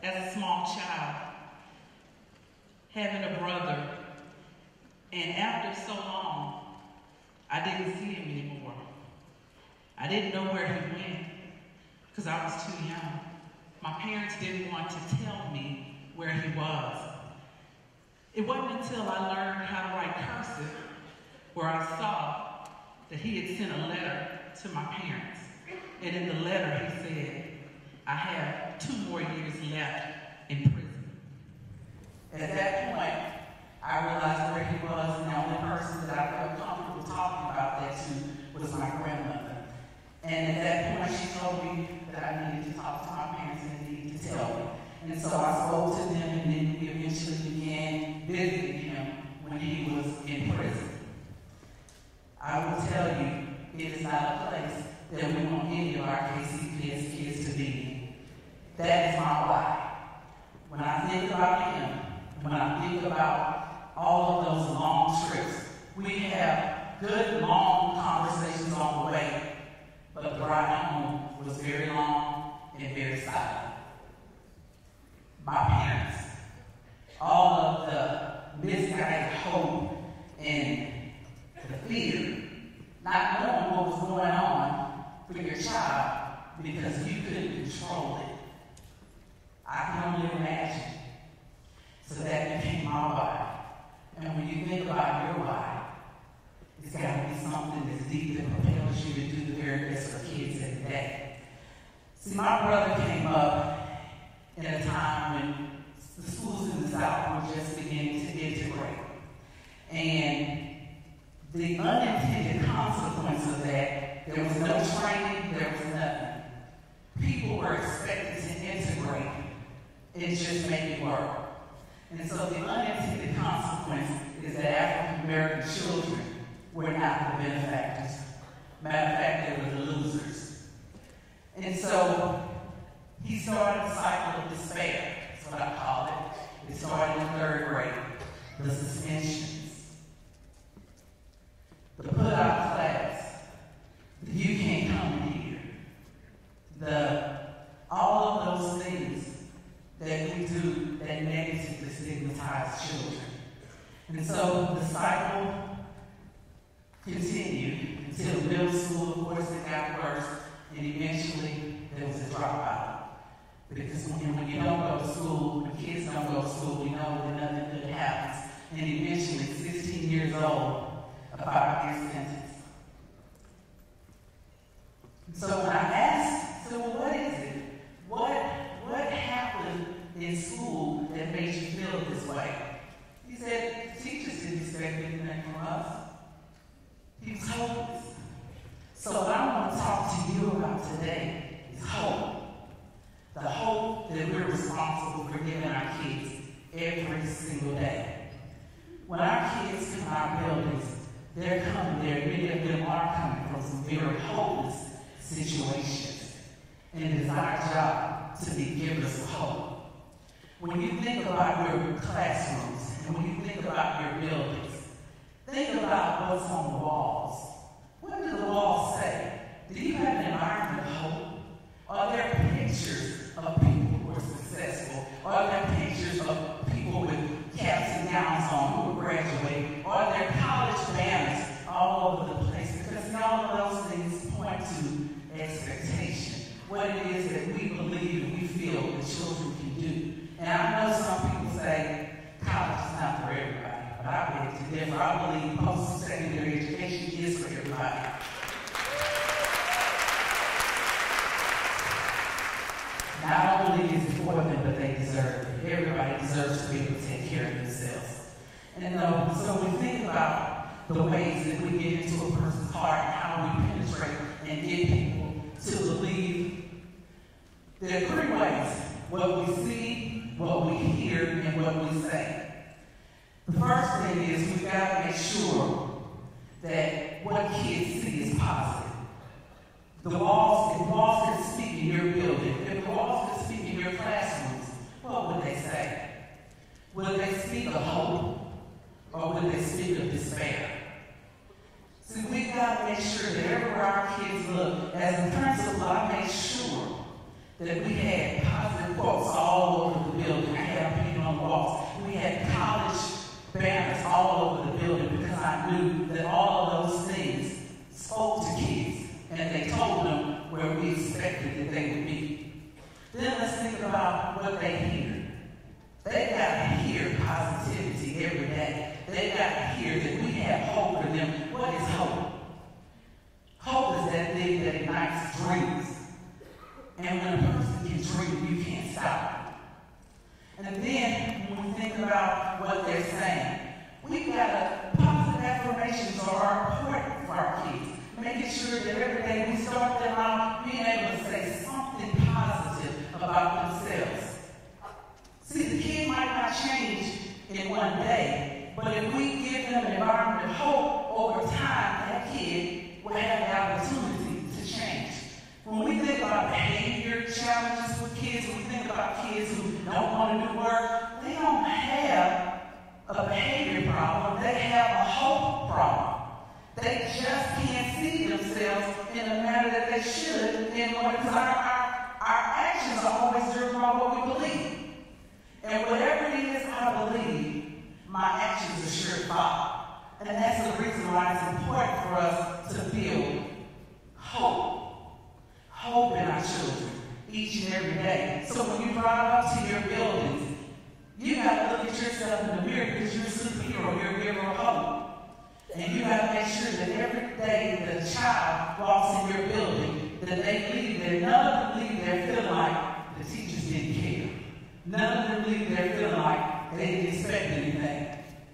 as a small child, having a brother, and after so long, I didn't see him anymore. I didn't know where he went because I was too young. My parents didn't want to tell me where he was. It wasn't until I learned how to write cursive where I saw that he had sent a letter to my parents. And in the letter he said, I have 2 more years left in prison. At that point, I realized where he was, and the only person that I felt comfortable talking about that to was my grandmother. And at that point, she told me that I needed to talk to my parents and they needed to tell me. And so I spoke to them, and then we eventually began visiting him when he was in prison. I will tell you, it is not a place that we want any of our KCPS kids to be in. That is my why. When I think about him, when I think about all of those long trips, we have good, long conversations on the way, but the ride home was very long and very silent. My parents, all of the misguided hope and the fear, not knowing what was going on for your child because you couldn't control it. I can only imagine. So that became my why. And when you think about your why, it's got to be something that's deep that propels you to do the very best for kids every day. See, my brother came up in a time when the schools in the South were just beginning to integrate. And the unintended consequence of that, there was no training, there was nothing. People were expected to integrate and just make it work. And so the unintended consequence is that African American children were not the benefactors. Matter of fact, they were the losers. And so he started a cycle of despair. That's what I call it. It started in 3rd grade. The suspensions, the put out of class, the you can't come in here, all of those things that we do that negatively stigmatize children. And so the cycle continued until middle school. Of course, it got worse, and eventually there was a dropout. Because when you don't go to school, when kids don't go to school, we know that nothing good happens. And eventually, 16 years old, a 5-year sentence. So when I asked, so what is it? What happened in school that made you feel this way? He said, the teachers didn't expect anything from us. He was hopeless. So what I want to talk to you about today is hope. The hope that we're responsible for giving our kids every single day. When our kids come in our buildings, they're coming there, many of them are coming from some very hopeless situations. And it is our job to be givers of hope. When you think about your classrooms, and when you think about your buildings, think about what's on the walls. What do the walls say? Do you have an environment of hope? Are there pictures of people who are successful? Are there pictures of people with caps and gowns on who are graduating? Are there college banners all over the place? Because all of those things point to expectation. What it is that we believe and we feel that children can do. And I know some people say college is not for everybody, but I beg to differ. I believe post-secondary education is for everybody. Not only is it for them, but they deserve it. Everybody deserves to be able to take care of themselves. And so we think about the ways that we get into a person's heart and how we penetrate and get people to believe. There are 3 ways: what we see, what we hear, and what we say. The first thing is we've got to make sure that what kids see is positive. If the walls could speak in your building, if the walls could speak in your classrooms, what would they say? Would they speak of hope, or would they speak of despair? See, we've got to make sure that everywhere our kids look, as a principal, I made sure that we had positive quotes all over expected that they would be. Then let's think about what they hear. They got to hear positivity every day. They got to hear that we have hope for them. What is hope? Hope is that thing that ignites dreams. And when a person can dream, you can't stop them. And then when we think about what they're saying, we got to, positive affirmations are important for our kids. Making sure that every day we start them out being able to say something positive about themselves. See, the kid might not change in one day, but if we give them an environment of hope over time, that kid will have the opportunity to change. When we think about behavior challenges with kids, when we think about kids who don't want to do work, they don't have a behavior problem, they have a hope problem. They just can't see themselves in the manner that they should in order, because our actions are always driven by what we believe. And whatever it is I believe, my actions are sure to follow. And that's the reason why it's important for us to build hope. Hope in our children each and every day. So when you drive up to your buildings, you got to look at yourself in the mirror because you're a superhero, you're a giver of hope. And you got to make sure that every day that a child walks in your building, that they leave there, none of them leave there feeling like the teachers didn't care. None of them leave there feeling like they didn't expect anything.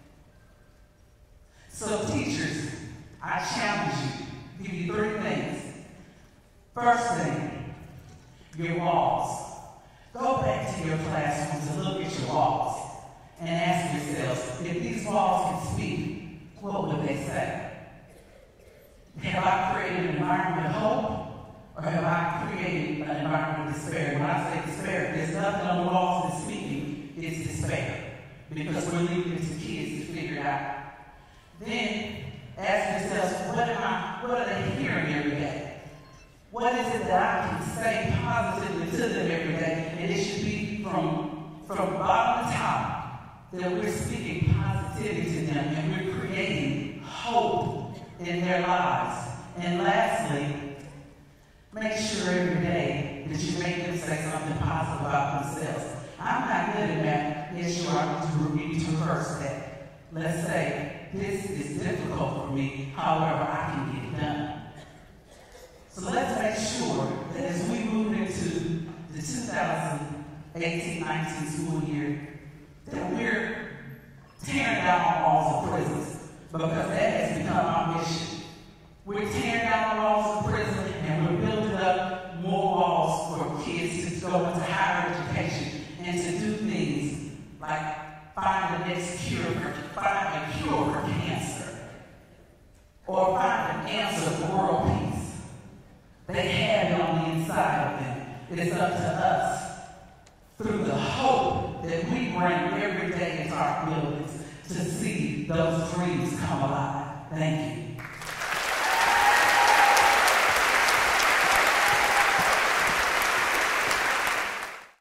So teachers, I challenge you, give you 3 things. First thing, your walls. Go back to your classrooms and look at your walls and ask yourselves, if these walls can speak, what would they say? Have I created an environment of hope, or have I created an environment of despair? When I say despair, there's nothing on the walls that's speaking, it's despair. Because we're leaving it to kids to figure it out. Then ask yourselves, what are they hearing every day? What is it that I can say positively to them every day? And it should be from bottom to top that we're speaking positivity to them and we're creating hope in their lives. And lastly, make sure every day that you make them say something positive about themselves. I'm not good at math. Yes, you are. You need to reverse that. Let's say, this is difficult for me, however, I can get it done. So let's make sure that as we move into the 2018-19 school year, that we're tearing down walls of prisons, because that has become our mission. We're tearing down the walls of prison, and we're building up more walls for kids to go into higher education and to do things like find the next cure find a cure for cancer, or find an answer for world peace. They have it on the inside of them. It's up to us, through the hope that we bring every day into our buildings, to see those dreams come alive. Thank you.